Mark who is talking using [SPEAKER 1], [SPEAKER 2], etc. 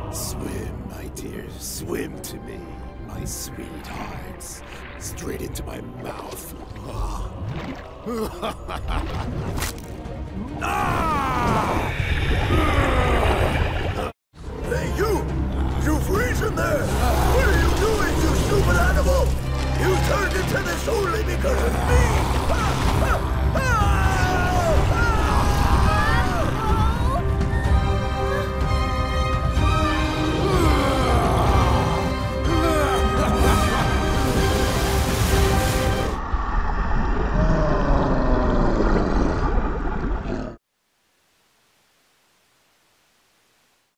[SPEAKER 1] Swim, my dear, swim to me, my sweethearts. Straight into my mouth.
[SPEAKER 2] Hey, you! You freezing there! What are you doing, you stupid animal? You turned into this only because of me!